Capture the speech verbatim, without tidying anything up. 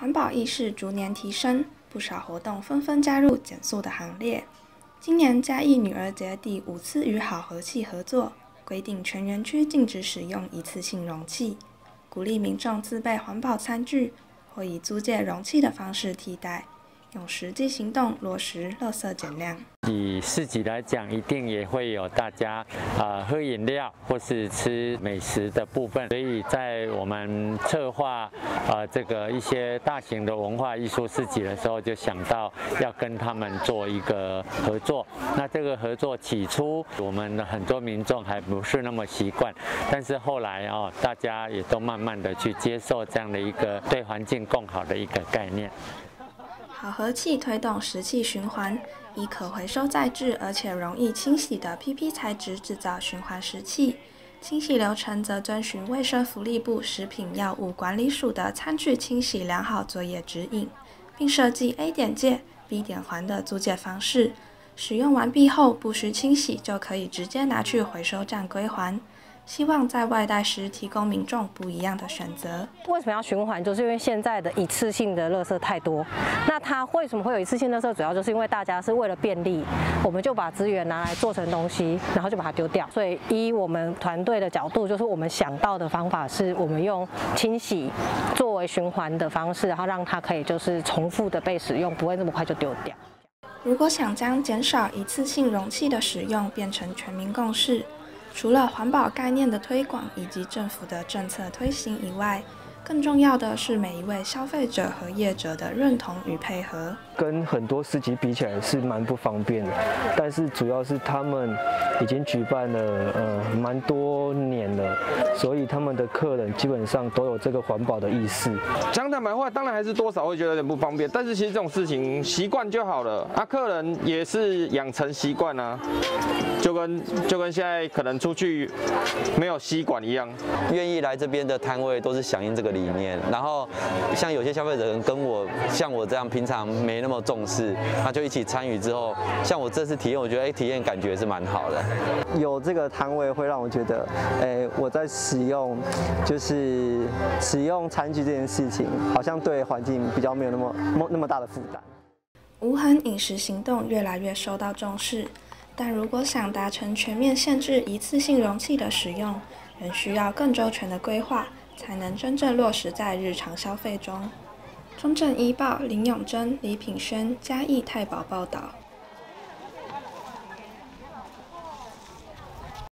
环保意识逐年提升，不少活动纷纷加入减塑的行列。今年嘉义女儿节第五次与好和气合作，规定全园区禁止使用一次性容器，鼓励民众自备环保餐具，或以租借容器的方式替代，用实际行动落实垃圾减量。 以市集来讲，一定也会有大家呃喝饮料或是吃美食的部分，所以在我们策划呃这个一些大型的文化艺术市集的时候，就想到要跟他们做一个合作。那这个合作起初我们很多民众还不是那么习惯，但是后来哦，大家也都慢慢的去接受这样的一个对环境更好的一个概念。 好和气推动食气循环，以可回收再制而且容易清洗的 P P 材质制造循环食气，清洗流程则遵循卫生福利部食品药物管理署的餐具清洗良好作业指引，并设计 A 点借 B 点还的租借方式，使用完毕后不需清洗就可以直接拿去回收站归还。希望在外带时提供民众不一样的选择。 为什么要循环？就是因为现在的一次性的垃圾太多。那它为什么会有一次性垃圾？主要就是因为大家是为了便利，我们就把资源拿来做成东西，然后就把它丢掉。所以依我们团队的角度，就是我们想到的方法是我们用清洗作为循环的方式，然后让它可以就是重复的被使用，不会那么快就丢掉。 如果想将减少一次性容器的使用变成全民共识，除了环保概念的推广以及政府的政策推行以外，更重要的是每一位消费者和业者的认同与配合。 跟很多市集比起来是蛮不方便的，但是主要是他们已经举办了呃蛮多年了，所以他们的客人基本上都有这个环保的意识。 讲坦白话，当然还是多少会觉得有点不方便，但是其实这种事情习惯就好了啊，客人也是养成习惯啊，就跟就跟现在可能出去没有吸管一样。 愿意来这边的摊位都是响应这个理念，然后像有些消费者跟我像我这样平常没那么重视，那就一起参与之后，像我这次体验，我觉得哎，体验感觉是蛮好的。 有这个摊位会让我觉得，哎，我在使用就是使用餐具这件事情，好像对环境比较没有那么那么大的负担。 无痕饮食行动越来越受到重视，但如果想达成全面限制一次性容器的使用，仍需要更周全的规划，才能真正落实在日常消费中。中正一报林永珍、李品轩嘉义太保报道。